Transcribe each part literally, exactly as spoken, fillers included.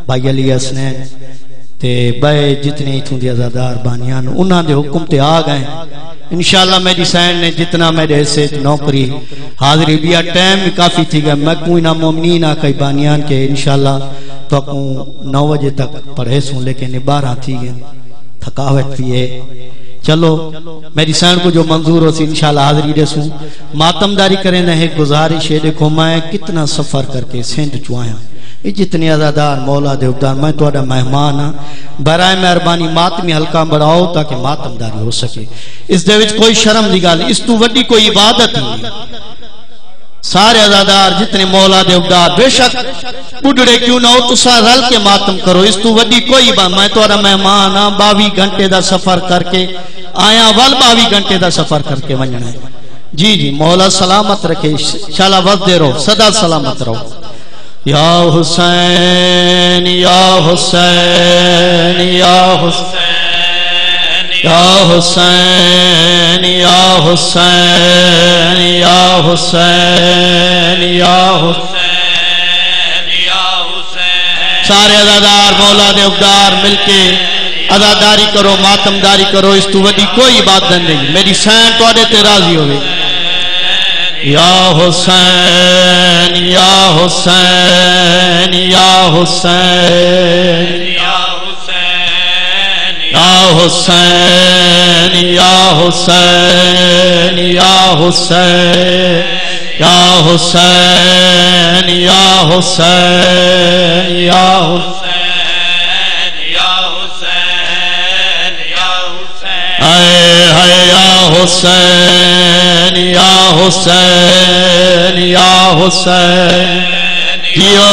بھائی علی حسنین تے بے جتنے اتھوں دی عزادار بانیان انہاں دے حکم تے آ گئے انشاءاللہ میری سین نے جتنا میرے حصے نوکری حاضری بیا ٹائم بھی کافی تھی گیا میں کوئی نہ مومنین آکھائی بانیان کے انشاءاللہ تو اکوں نو بجے تک پڑھے سوں لیکن بارہ تھی گئے تھکاوٹ بھی ہے چلو میری سین کو جو منظور ہو سی انشاءاللہ حاضری دے سوں ماتمداری کریں نہ ایک گزارش ہے دیکھو میں کتنا سفر کر کے سینٹ چوائیں یہ جتنی عزادار مولا دے عبدار میں تو اڈا مہمان ہاں برائے مہربانی ماتمی حلقہ بڑھاؤ تاکہ ماتمداری ہو سکے اس دے وچ کوئی شرم دی گل اس تو وڈی کوئی عبادت نہیں سارے عزادار جتنے مولا دے عبدار بے شک بڑھڑے کیوں نہ ہو تو سا رل کے ماتم کرو اس تو وڈی کوئی بات میں تو اڈا مہمان ہاں باوی گھنٹے دا سفر کر کے آیا ول باوی گھنٹے دا سفر کر کے ونجنا ہے جی جی مولا سلامت رکھے انشاءاللہ وقت دے رہو صدا سلامت رہو یا حسین یا حسین یا حسین یا حسین یا حسین یا حسین یا حسین یا حسین سارے عزادار مولا دے عبدار مل کے عزاداری کرو ماتمداری کرو اس تو وڈی کوئی بات نہیں میری سین تو آدھے تے راضی ہوئے یا حسین یا حسین یا حسین یا حسین یا حسین یا حسین یا حسین یا حسین یا حسین یا حسین یا حسین یا حسین اے ہے یا حسین یا حسین یا حسین کیو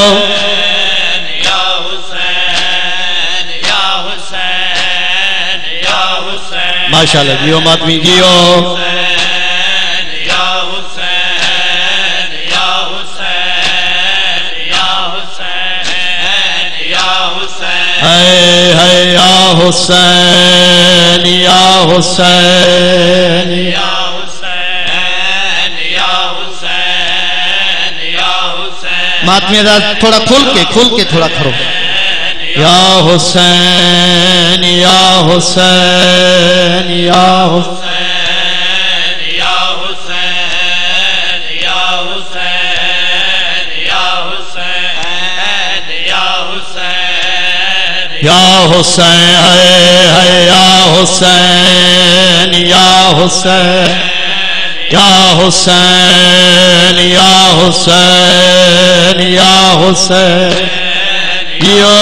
یا حسین یا حسین یا حسین ماشاءاللہ جیو ماتمی جیو یا حسین یا حسین یا حسین یا حسین اے ہے یا حسین یا حسین یا ماتمی ازاد تھوڑا کھل کے کھل کے تھوڑا کھرو یا حسین یا حسین یا حسین یا حسین یا حسین یا حسین یا حسین یا حسین ہے یا حسین یا حسین یا حسین یا حسین یا حسین یا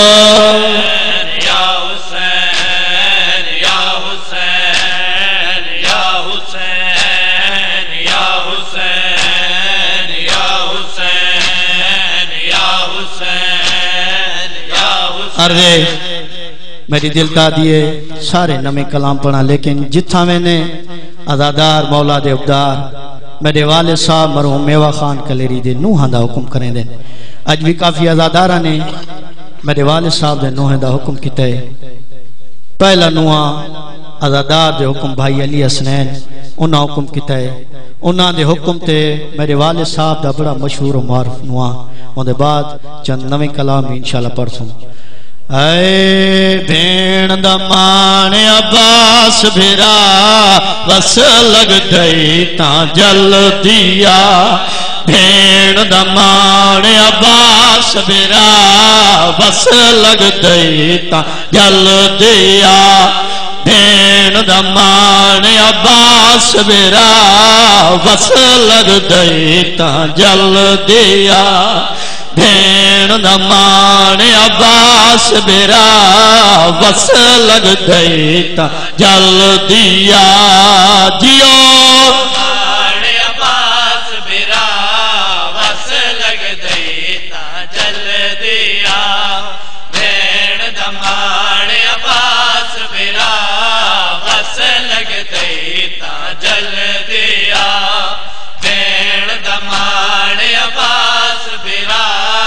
حسین یا حسین یا حسین یا حسین یا حسین یا حسین یا حسین ارے میری دل کا دیے سارے نمے کلام پڑھا لیکن جتھا میں نے عزادار مولا دے عبدار میرے والد صاحب مرحوم میوہ خان کلیری دے نوحہ دا حکم کریں دے اج بھی کافی عزادارہ نے میرے والد صاحب دے نوحہ دا حکم کیتا ہے پہلا نوحہ عزادار دے حکم بھائی علی حسنین انہاں حکم کیتا ہے انہاں دے حکم تے میرے والد صاحب دا بڑا مشہور و معروف نوحہ ان دے بعد چند نویں کلام انشاءاللہ پڑھوں اے بین دمان عباس بھرا بس لگ گئی تاں جل دیا بین دمان عباس بھرا بس لگ گئی تاں جل دیا بین دمان عباس بھرا بس لگ گئی تاں جل دیا بین دمان عباس بھرا بس لگ گئی تا جل دیا جیو دمان عباس بھرا بس لگ گئی تا جل دیا بین دمان عباس بھرا بس لگ گئی تا جل دیا بین دمان عباس بھرا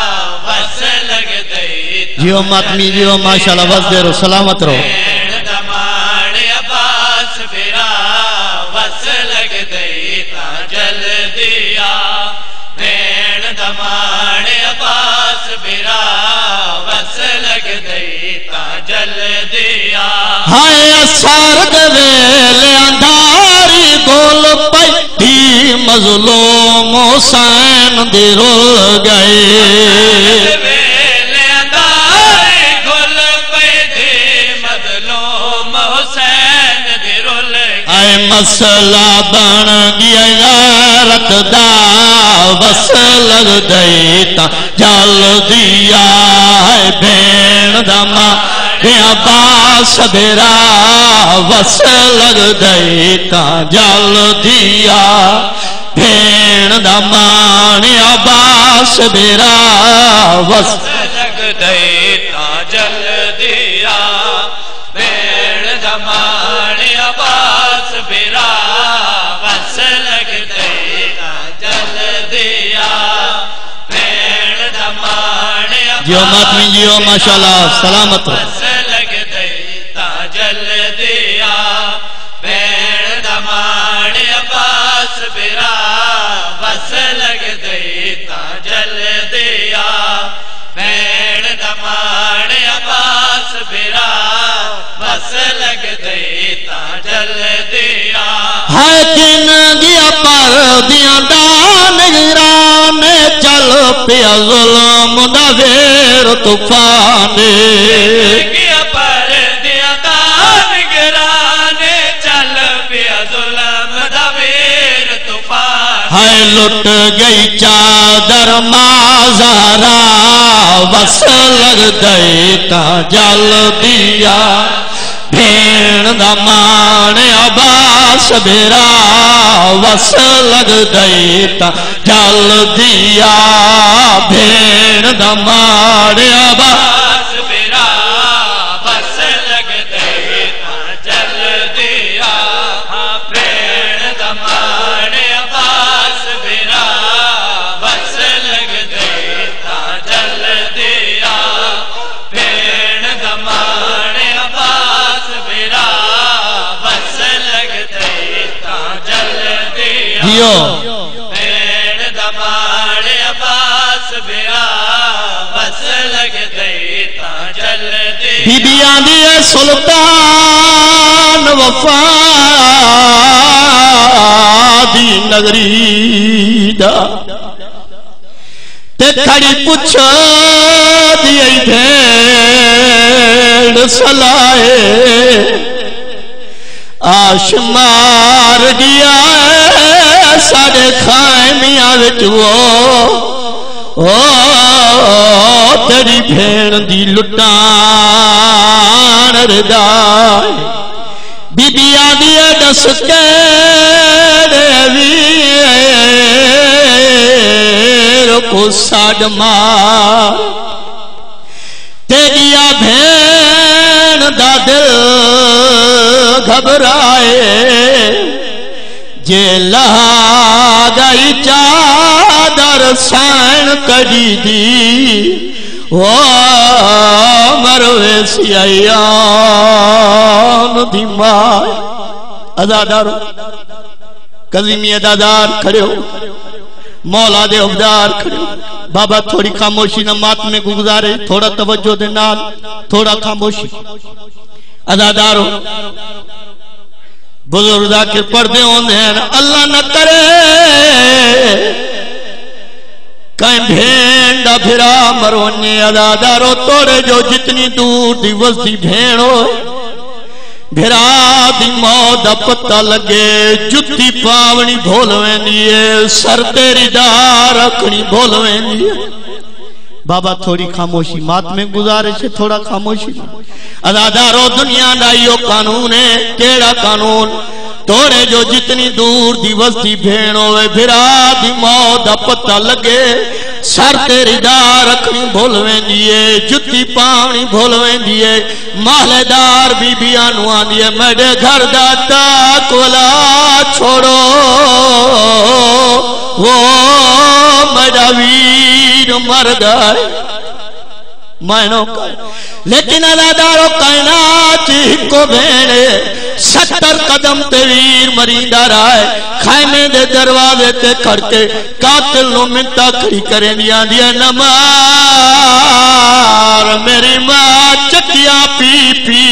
جیو ماتمی جیو ماشاءاللہ وز دے رو سلامت رو بین دمان عباس بھرا بس لگ گئی تا جل دیا بین دمان عباس بھرا دیا ہائے اثار دے ویلے انداری گول پئی مظلوم حسین دی رول گئے ویلے انداری گول پئی مظلوم حسین دی رول گئے اے مسئلہ بن گیا غیرت دا بس لگ دیتا جل دیا ہے بین دما عباس بیرا بس لگ دیتا جل دیا بین دما عباس بیرا بس لگ دیتا جل دیا بین دما عباس بیرا بس لگ دیتا جل دیا بین دما جیو ماتمی جیو ماشاءاللہ سلامت ہو بس لگ دیتا جل دیا بین دما عباس بیرا بس لگ دیتا جل دیا بین دما عباس بیرا بس لگ دیتا جل دیا ہے کن گیا پر دیا دان گران چل پیا ظلم دا ویر طوفان گیا پر دیا دان گران چل پیا ظلم دا ویر طوفان ہے لٹ گئی چادر مازارا بس لگ دیتا جل دیا بھین دمان عباس بیرا بس لگ دیتا جل دیا بھین دمان عباس بیرا بس لگ دیتا جل دیا بھین دمان عباس بیرا بس لگ دیتا جل دیا بھین دمان عباس بیرا بس لگ دیتا جل دیا بھین دمان عباس بیرا بس لگ دیتا جل دیا بی بی آندی ہے سلطان وفا دی نگری دا تے کھڑی پچھ دی بھیڑ سلائے آش مار گیا ہے ساڑے خائمیاں وچو او تیری بھیڑ دی لٹان ردائے بی بی آدھی دس کے کو ساڑ مار تیریا بھیڑ دا دل گھبرائے جے لہا گئی چادر سائن کڑی دی او مروے سی ایام دی ماں ازادارو قضیمی ادادار کھڑے ہو مولا دے عبدار کھڑے ہو بابا تھوڑی خاموشی نمات میں گزارے تھوڑا توجہ دے نال تھوڑا خاموشی ازادارو بزرگا کے پردے ہوندے ہیں اللہ نہ کرے کہیں بھینڈا پھرا مرونے ادادارو توڑے جو جتنی دور دی وزدی بھین ہو بھرا دی موت پتہ لگے جتی پاونی بھولویں دیئے سر تیری دار اکھنی بھولویں دیئے بابا تھوڑی خاموشی مات میں گزارش ہے تھوڑا خاموشی ادادارو دنیا دائیو قانون ہے کیڑا قانون توڑے جو جتنی دور دی وستی بھین ہوئے بھرا دی موت پتہ لگے سر تیری دار رکھنی بھولویں دیئے جتی پاونی بھولویں دیئے محلے دار بی بی آنوان دیئے میڈے گھر داتا کولا چھوڑو وہ میڈا ویر مر گئے مائنوں کا لیکن ادادارو کائنات کو بھینے ستر قدم تیویر مریندہ رائے خیمے دے دروازے تے کھڑ کے قاتل نو منتا کھڑی کریں دیا دیا نمار میری ماں چکیا پی پی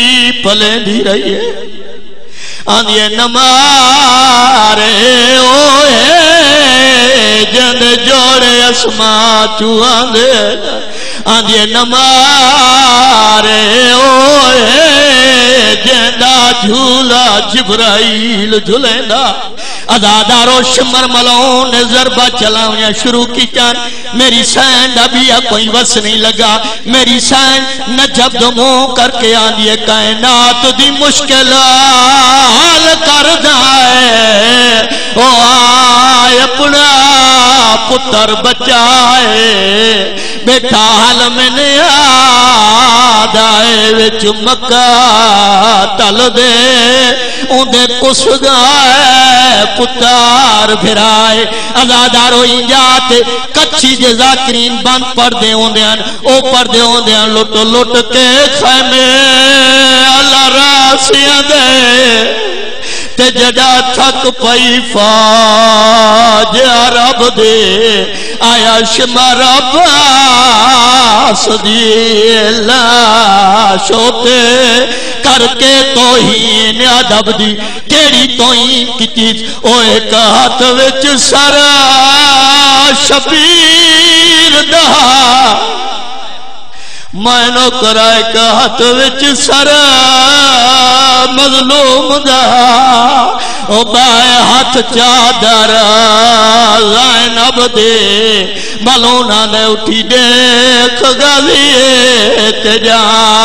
پلے دی رہی ہے آندھے نمارے اوے جند جوڑے اسماں چوہاں دے آندھے نمارے اوے جندہ جھولا جبرائیل جھلیندا ازادارو شمر ملون نے ضربہ چلاؤں شروع کی چان میری سین ابھی کوئی وس نہیں لگا میری سین نجب دموں کر کے آندھیے کائنات دی مشکل حال کر جائے او آئے اپنا پتر بچائے بیٹھا حال میں نے آدھائے وچ مکہ تل دے اندھے کس گائے پتار بھرائے ازادارو انجاتے کچھی جے ذاکرین بند پردے ہوندیاں او پردے ہوندیاں لٹ لٹ کے خیمے اللہ راسیاں دے تے جڑا تھک پئی فاج عرب دے آیا شمر عباس دی لاشوتے کر کے توہین ادب دی کیڑی توہین کی چیز او ایک ہاتھ وچ سر شبیر دا میں نو کرائے ایک ہاتھ وچ سر مظلوم دا او بائے ہاتھ چادر زینب دے ملونا نے اٹھی دیکھ غزیے تجا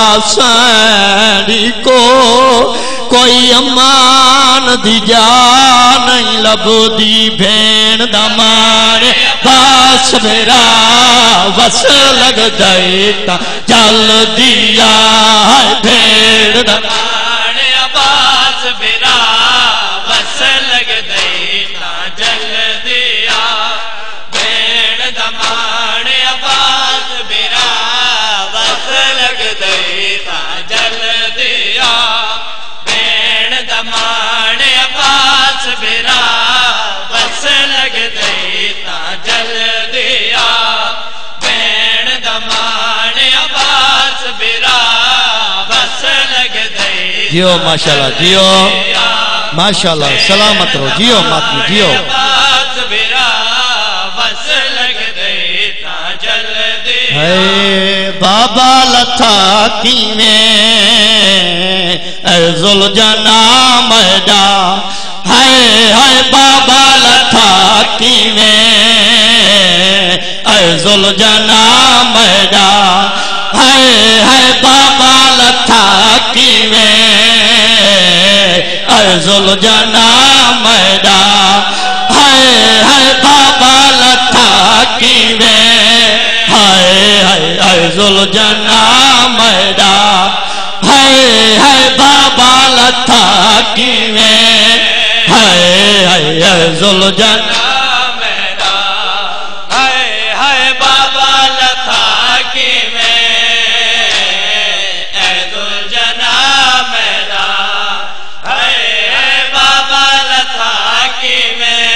سینی کو کوئی امان دی جا نہیں لب دی بھین دمانے باس میرا وس لگ دیتا چل دیا ہے بھین دمانے باس میرا وس لگ دیتا جل دیا بھین دمانے باس میرا وس لگ دیتا جل دیا دمانے عباس میرا بس لگ دیتا جل دیا بین دمانے عباس میرا بس لگ دیتا جیو ماشاءاللہ جیو ماشاءاللہ سلامت رو جیو ماتمی جیو عباس میرا بس لگ دیتا جل دیا اے بابا لتھا کی میں اے ذوالجنا میڈا ہائے ہائے بابا لتھا کی میں اے ذوالجنا میڈا ہائے ہائے بابا لتھا کی میں اے ذوالجنا میڈا ہائے ہائے بابا لتھا کی میں ہائے ہائے اے ذوالجنا میڈا ہائے ہائے بابا لتھا کی میں ہائے ہائے اے ذوالجنا میرا ہائے ہائے بابا لتھا کی میں اے ذوالجنا میرا ہائے ہائے بابا لتھا کی میں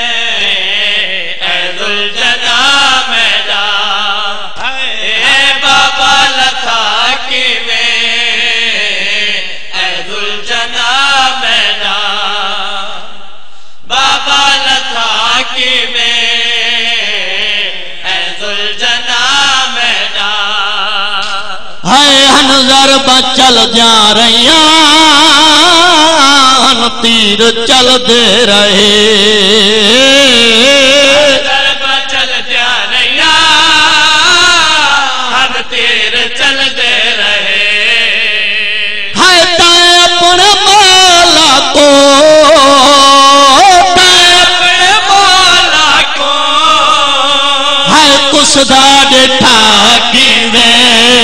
اے ذوالجنا میرا ہائے بابا لتھا کی میں اے ذوالجنا میرا بابا لتھا کی میں اے ذوالجنا میرا ہائے ہنظر بچل جا رہیاں ہن تیر چل دے رہے درب چل جا رہیا ہم تیر چل دے رہے ہائے تائیں اپنے مولا کو تائیں اپنے مولا کو ہائے کسدا ڈٹھا کی میں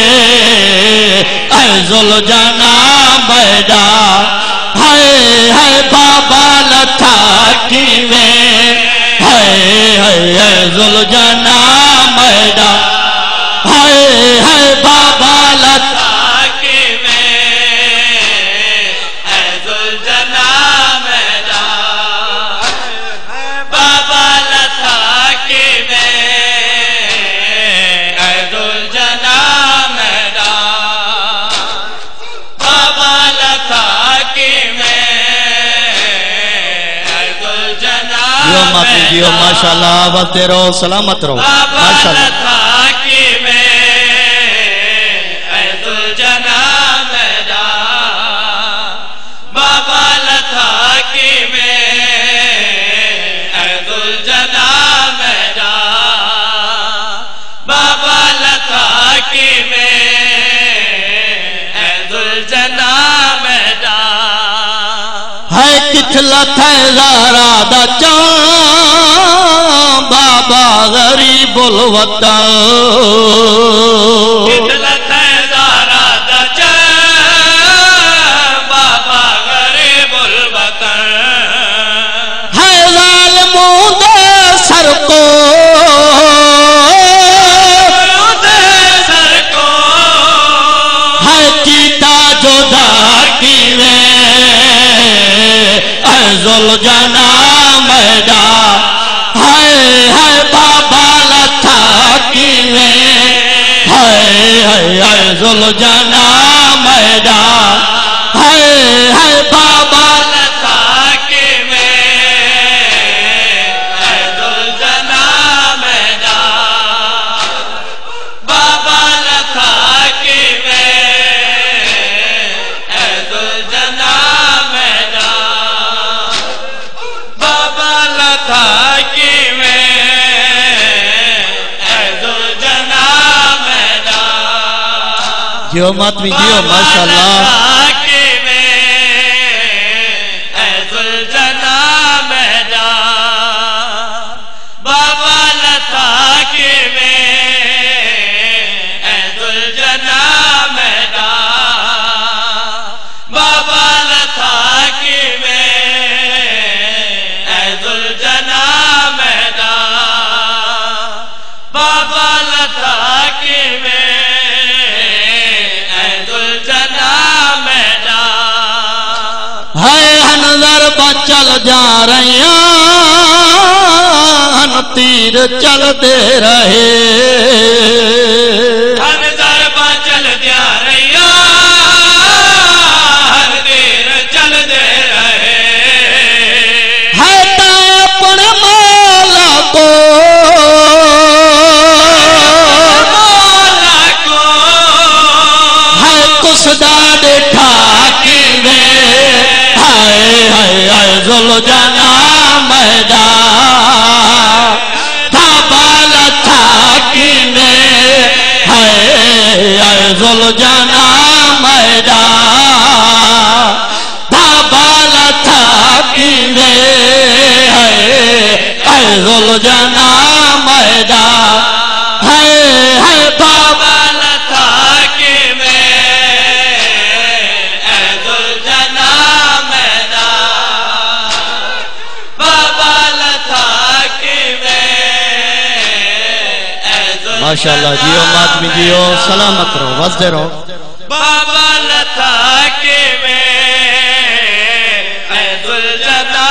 اے ذوالجنا میڈا ہائے ہائے بابا لتھا کی میں ہائے ہائے اے ذوالجنا میڈا ہائے ہائے بابا لتھا کی میں اے ذوالجنا میرا بابا لتھا کی میں اے ذوالجنا میرا جیو ماشاءاللہ آبادتے رہو سلامت رہو بابا ماشاءاللہ لطاکی میں اے ذوالجنا میدان بابا لطاکی میں اے ذوالجنا میدان بابا لطاکی میں اے ذوالجنا میدان ہے کتلا تھے زارا دا چاں بابا غریب الوطن کتلا تھے زارا دا چاں بابا غریب الوطن ہے ظالموں دے سر کو دے سر کو ہے کیتا جو دار کی میں اے ذوالجنا میدان ہے ہے بابا لطاکی میں ہے ہے اے ذوالجنا میدان ہے ہے بابا لطاکی میں اے ذوالجنا میدان بابا لطاکی میں اے ذوالجنا میدان بابا لطاکی میں اے ذوالجنا میدان جیو ماتمی جیو ماشاءاللہ لطاکی میں اے ذوالجنا میدان بابا لطاکی میں اے ذوالجنا میدان بابا لطاکی میں اے ذوالجنا میدان بابا لطاکی میں اے ذوالجنا میدان ہے ہنظر بچل جا رہے ہیں تیر چل دے رہے ہر ضربہ چل دیا رہیا ہر دیر چل دے رہے ہے تا اپنے مولا کو مولا کو ہے کسدا ڈٹھا کی میں ہائے ہائے ہائے ذوالجنا میدان بابا لطاکی میں ہے ہائے ذوالجنا میدان بابا لطاکی میں ہے ہائے ذوالجنا میدان ہے ہے بابا بابا لطاکی میں اے ذوالجنا میدان بابا لطاکی میں اے ذوالجنا ماشاءاللہ جیو ماتمی جیو سلامت رہو وزدے رہو بابا لطاکی میں اے ذوالجنا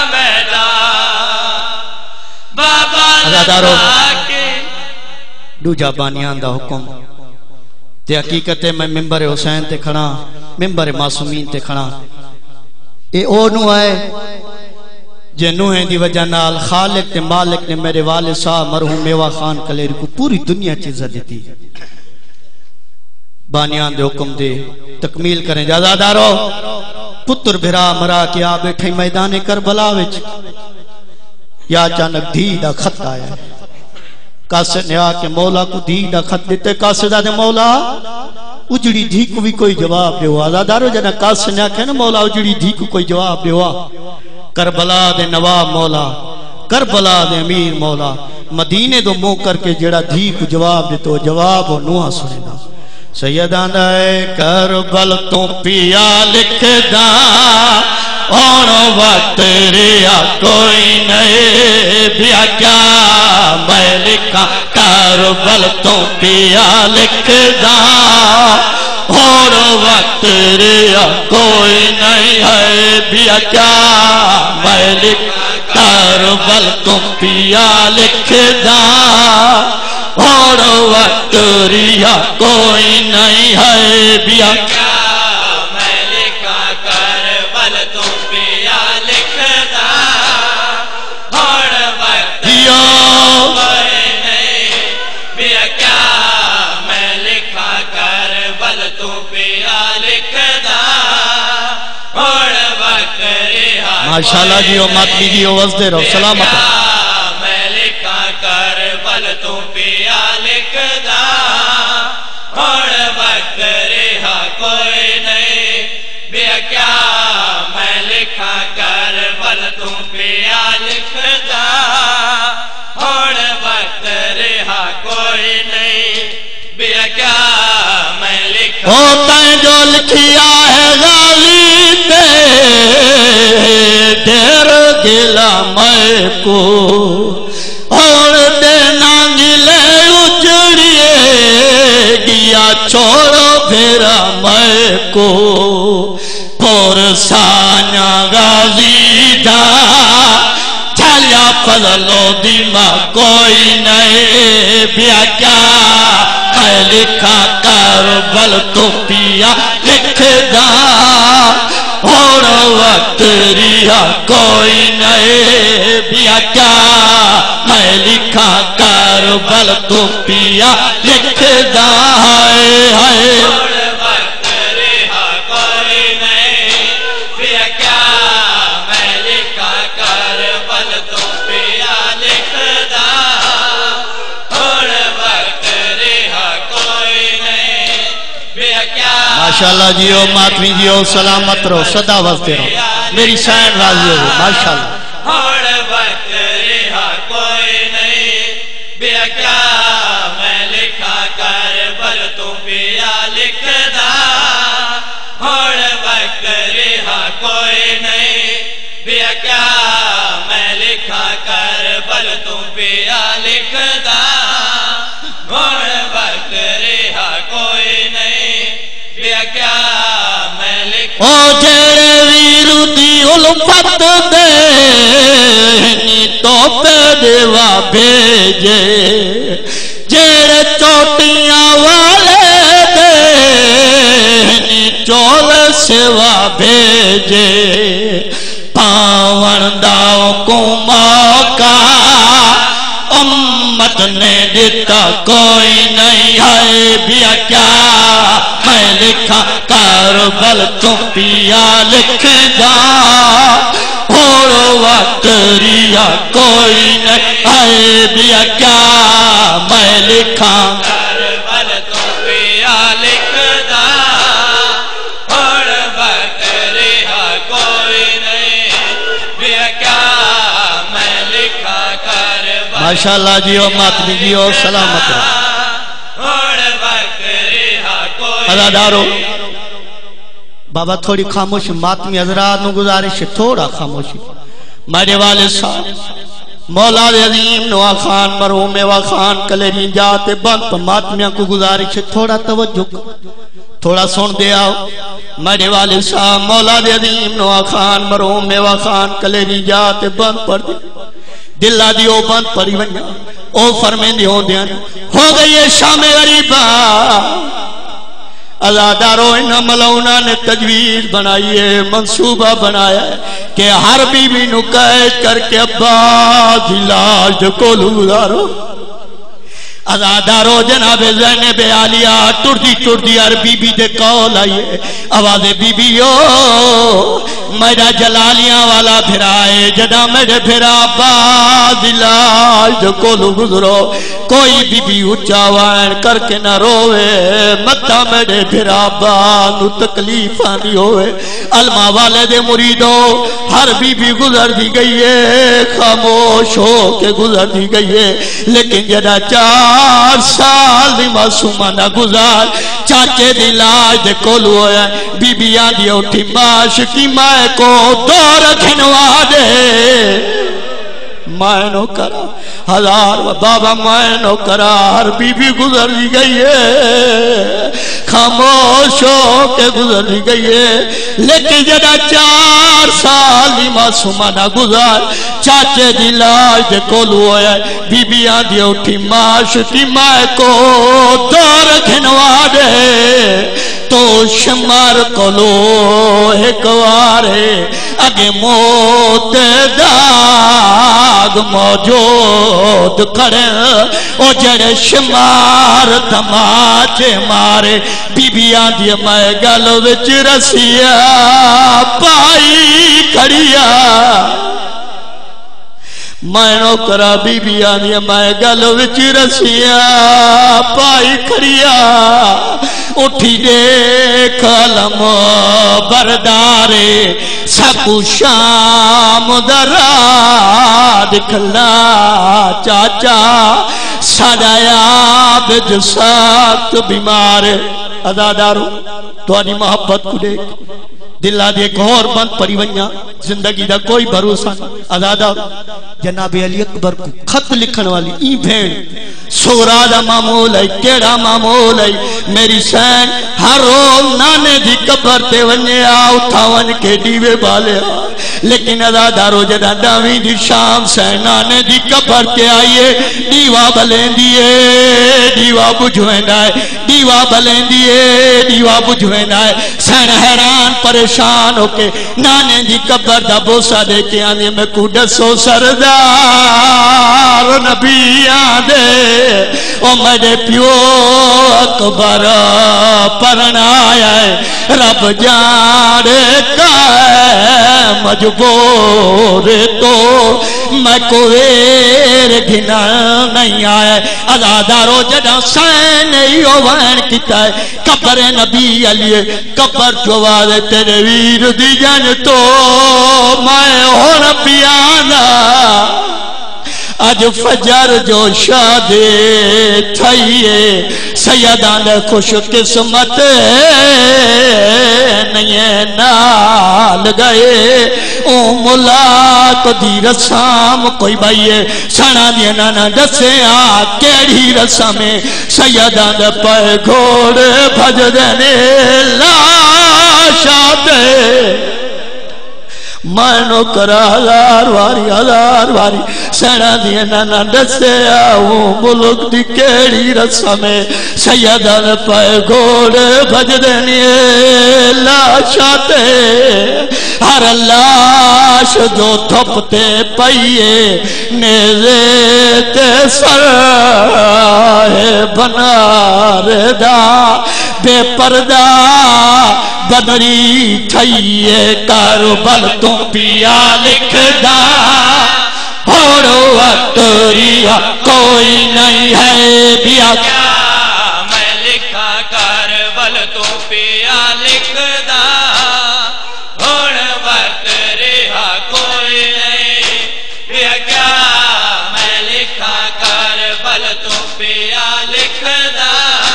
میدان بابا عزادارو لطاکی دوجا بانیان دا حکم تے حقیقت میں ممبر حسین تے کھڑا ممبر معصومین تے کھڑا اے او نو ہے جے نوہیں دی وجہ نال خالق تے مالک نے میرے والد صاحب مرحوم میوا خان کلیر کو پوری دنیا چیزہ دیتی بانیان دے حکم دے تکمیل کریں جازادارو پتر بھرا مرا کیا بیٹھے میدان کربلا وچ یا اچانک دھی دا خط آیا ہے قاصد نے آ کے مولا کو دھی دا خط دیتے قاصدہ دے مولا اجڑی دھی کو بھی کوئی جواب دے ہوا آزادارو جنہ قاصد نے آکھے نا مولا اجڑی دھی کو کوئی جواب دے ہوا کربلا دے نواب مولا کربلا دے امیر مولا مدینے دو مو کر کے جڑا دھی کو جواب دے تو جواب و نوہ سنے دا سیدان اے کربل تو پیا لکھ دا اور وقت ریا کوئی نئے بیا کیا میں لکھا کربل تو پیا لکھ دا اور وقت ریا کوئی نہیں ہے بیا کیا میں لکھا کربل تو پیا لکھ دا اور وقت ریا کوئی نہیں ہے بیا کیا میں لکھا کربل تو پیا لکھ دا اور وقت لکھا کربل تو پیا لکھدا اور وقت رہا ماشاءاللہ جی او مات بھی جی او وزدے رہو سلامت میں لکھا کربل تو پیا لکھدا اور وقت رہا کوئی نہیں بیا کیا میں لکھا کربل تو پیا لکھدا اور وقت رہا کوئی نہیں بیا کیا میں لکھا او تائیں جو لکھیا ہے غازی تے دیر گلا میں کو اور دینا گلے اجڑیے گیا چھوڑو پھرا میں کو پور سانیا غازی دا چھلیا فضلو دیما کوئی نہیں بیا کیا میں لکھا کربل تو پیا لکھ دا اور وقت رہا کوئی نہیں بیا کیا میں لکھا کربل تو پیا لکھ دا ہے اور وقت رہا کوئی نہیں بیا کیا میں لکھا کربل تو پیا لکھدا اور وقت رہا کوئی نہیں بیا کیا ماشاءاللہ جیو ماتمی جیو سلامت رہو صدا وزدے رہو میری سین راضی ہو ماشاءاللہ اور وقت رہا کوئی نہیں بیا کیا میں لکھا کربل تو پیا لکھدا اور وقت رہا کوئی نہیں بیا کیا میں لکھا کربل تو پیا لکھدا اور وقت رہا کوئی نہیں بیا کیا میں لکھا او جیڑے ویرو دی الفت دے نی تو پہ دیوا بھیجے جیڑے چوٹیاں والے دے نی چول سوا بھیجے پاون داؤ کو موقع امت نے دیتا کوئی نہیں ہے بیا کیا میں لکھا کربل تو پیا لکھ دا اور وقت رہا کوئی نہیں ہے بیا کیا میں لکھا کربل تو پیا لکھدا اور وقت رہا کوئی نہیں بیا کیا میں لکھا کربل ماشاءاللہ جیو ماتمی جیو سلامت رہو اور وقت رہا کوئی ادادارو بابا تھوڑی خاموشی ماتمی حضرات نو گزارش تھوڑا خاموشی میرے والد صاحب مولا عظیم نوا خان مرحوم میوا خان کلیری جاتے بند پر ماتمیاں کو گزارش تھوڑا توجہ تھوڑا سن دے آؤ میرے والد صاحب مولا عظیم نوا خان مرحوم میوا خان کلیری جاتے بند پر دے دلہ دیو بند پری ونیا او فرمین دیو دیان ہو گئی شام غریبہ ازادارو ان ملونا نے تجویز بنائی ہے منصوبہ بنایا ہے کہ ہر بی بی نو قید کر کے عباس علاج کو لگزارو ازادارو جناب زینب عالیہ ٹردی ٹردی ہر بی بی دے کول آئیے آواز بی بیو میرا جلالیاں والا پھرائے جدا میرے پھرا عباس علاج کو لگزرو کوئی بی بی اچھا وائن کر کے نہ روے مدہ میرے پھرا بانو تکلیف آنی ہوئے علمہ والے دے مریدو ہر بی بی گزر دی گئی ہے خاموش ہو کے گزر دی گئی ہے لیکن جدا چار سال دی معصومہ نہ گزار چاچے دی لاج دے کولو ہویا بی بی آدھی اٹھی ماش کی مائے کو دور کھنوا دے مائنو کرا ہزار و بابا مائنو کرا ہر بی بی گزر دی گئی ہے خاموش ہو کے گزر دی گئی ہے لیکن جدا چار سال دی معصومہ نہ گزار چاچے دی لاج دے کولو ہویا بی بی آدھی اٹھی ماش کی مائے کو دور کھنوا دے تو شمار کولو ایک وارے اگے موت دا باغ موجود کھڑے او جڑے شمار تماچے مارے بی بیاں دی میں گل وچ رسیا پائی کھڑیا میں نوکرا بی بیاں دی میں گل وچ رسیا پائی کھڑیا اٹھی دیکھ علم بردارے سکو شام درا دکھلا چاچا سڑایا بج سخت بیمار ادادارو تو آنی محبت کو دیکھ دلہ دے گھور بند پری ونیا زندگی دا کوئی بھروسہ نہیں ادادارو جناب علی اکبر کو خط لکھن والی ای بھین سورا دا معمول ہے کیڑا معمول ہے میری سین ہر روز نانے دی قبر تے ونیا اٹھاون کے دیوے بالے لیکن ادادارو جدا ڈاوی دی شام سین نانے دی قبر تے آئیے دیوا بلین دیئے دیوا بجھویں دائے دیوا بلین دیئے دیوا بجھویں دائے سین حیران پریشان ہو کے نانے دی قبر دا بوسا دے کے آنے میں کو ڈسو سردار نبی آدھے او میرے پیو اکبر پرنا آیا ہے رب جانے کا مجبور تو میں کوئیر گھنا نہیں آیا ہے ادادارو جڑا سین ایو وین کیتا ہے قبر نبی علیہ قبر چوارے تیرے ویر دی جن تو میں ہو ربی آنا اج فجر جو شادی تھائیے سیدان خوش قسمت نہیں نال گئے او ملاک دی رسام کوئی بھائیے سنا دیا نانا دسے آ کیڑی رسامیں سیدان پہ گھوڑ بھج دینے لاشا دے مانو کرا ہزار واری ہزار واری سینا دیا نانا دسے آؤ ملک دی کیڑی رسمیں سیدان پائے گھوڑ بھج دینی لاشاتے ہر لاش جو تھپتے پئیے نیزے تے سر بنار دا بے پردہ بدری تھئیے کربل تو پیا لکھ دا ہوڑو اکتریا کوئی نہیں ہے بیا کیا میں لکھا کربل تو پیا لکھ دا ہوڑو اکتریا کوئی نہیں بیا کیا میں لکھا کربل تو پیا لکھ دا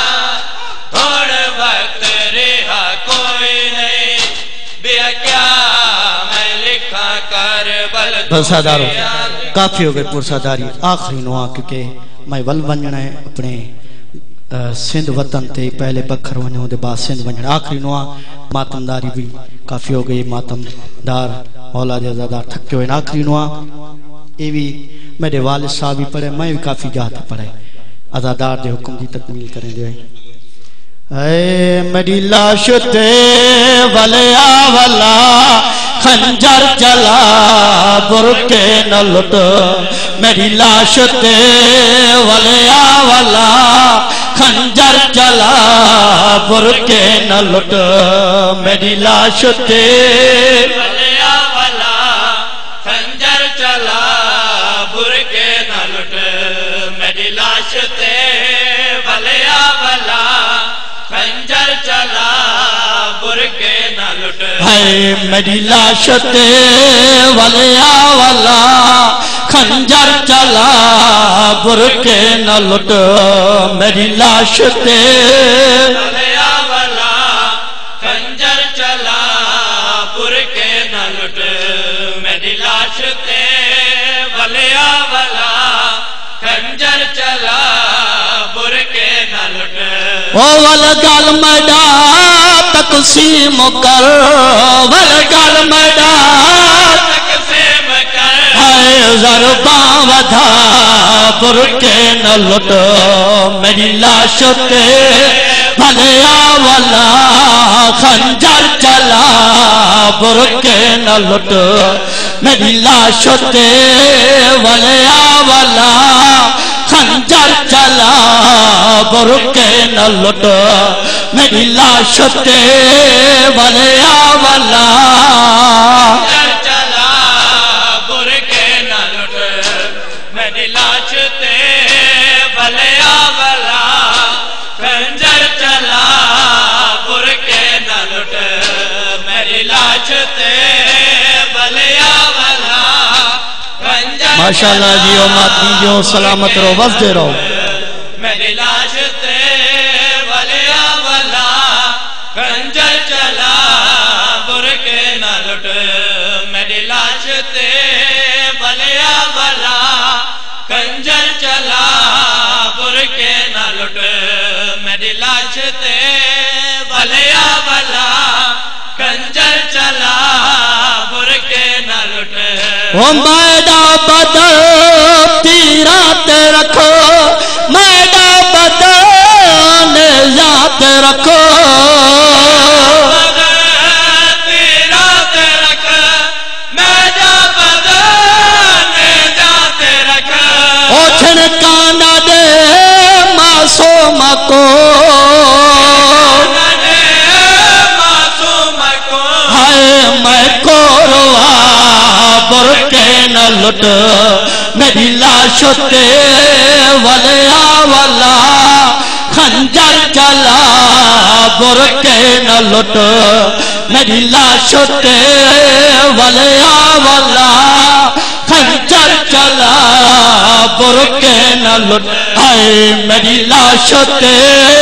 ہوڑو اکتریا کوئی نہیں بیا کیا میں لکھا کربل پرسادارو کافی ہو گئے پرساداری آخری نوع کیونکہ میں ول ونجنا ہے اپنے سندھ وطن تے پہلے بکھر ونجوں دے بعد سندھ ونجنا آخری نوع ماتم داری بھی کافی ہو گئی ماتم دار اولاد ازادار تھکے ہوئے آخری نوع یہ بھی میرے والد صاحب بھی پڑھے میں بھی کافی جاتا پڑھے ازادار دے حکم دی تکمیل کریں دے اے میری لاش تے ولیا والا خنجر چلا برکے نہ لٹ میری لاش تے ولیا والا خنجر چلا برکے نہ لٹ میری لاش تے ولیا والا خنجر چلا برکے نہ لٹ میری لاش تے ولیا والا خنجر چلا برکے نہ لٹ ہے میری لاش تے ولیا والا خنجر چلا برکے نہ لٹ میری لاش تے ولیا والا خنجر چلا برکے نہ لٹ میری لاش تے ولیا والا خنجر چلا برکے نہ لٹ او ولگل میڈا تقسیم کر ولگل میڈا تقسیم کر ہے ضرباں ودھا برکے نہ لٹ میری لاش تے ولیا والا خنجر چلا برکے نہ لٹ میری لاش تے ولیا والا خنجر چلا برکے نہ لٹ میری لاش تے ولیا والا خنجر چلا برکے نہ لٹ میری لاش تے ولیا والا خنجر چلا برکے نہ لٹ میری لاش تے ولیا والا خنجر ماشاءاللہ جی او ماتی جو سلامت رو وزدے رو میری لاش تے ولیا والا خنجر چلا برکے نہ لٹ میری لاش تے ولیا والا خنجر چلا برکے نہ لٹ میری لاش تے ولیا والا خنجر چلا برکے نہ لٹ وہ میڈا بدل تیرات رکھو میڈا بدل نیزات رکھو تیرات رکھ میڈا بدل نیزات رکھ او چھنکانا دے معصوم کو میں کوروا برکے نہ لٹ میری لاش تے ولیا والا خنجر چلا برکے نہ لٹ میری لاش تے ولیا والا خنجر چلا برکے نہ لٹ آئے میری لاش تے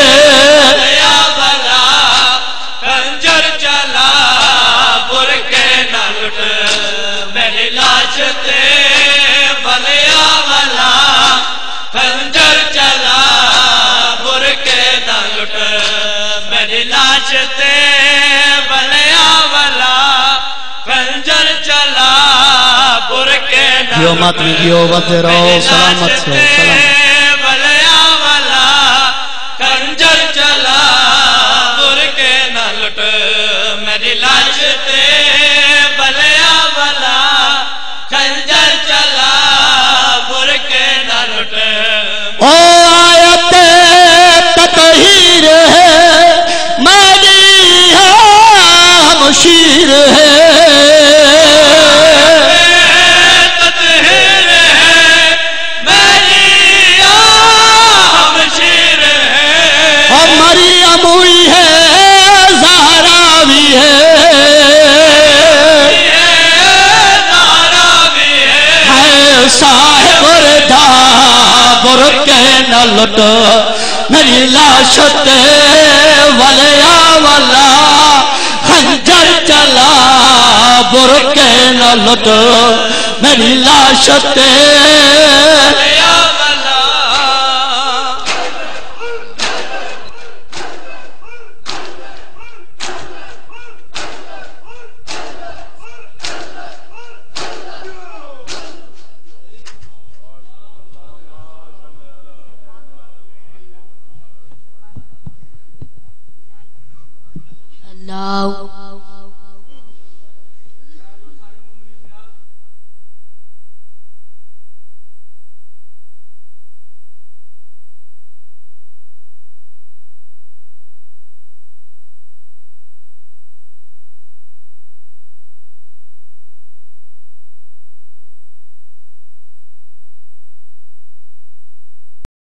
میری لاش تے ولیا والا خنجر چلا برکے نہ لٹ میری لاش تے ولیا والا خنجر چلا برکے نہ جیو ماتمی جیو وزدے رو سلامت سے سلامت ولیا والا خنجر چلا برکے نہ لٹ میری لاش تے ولیا والا خنجر چلا برکے نہ لٹ او آیت تطہیر ہے میری ہمشیر ہے تطہیر ہے میری ہمشیر ہے اور مریم ہوئی ہے زہرا بھی ہے صاحب ردا برکے نہ لٹ میری لاش تے ولیا والا خنجر چلا برکے نہ لٹ میری لاش تے ولیا والا اللہ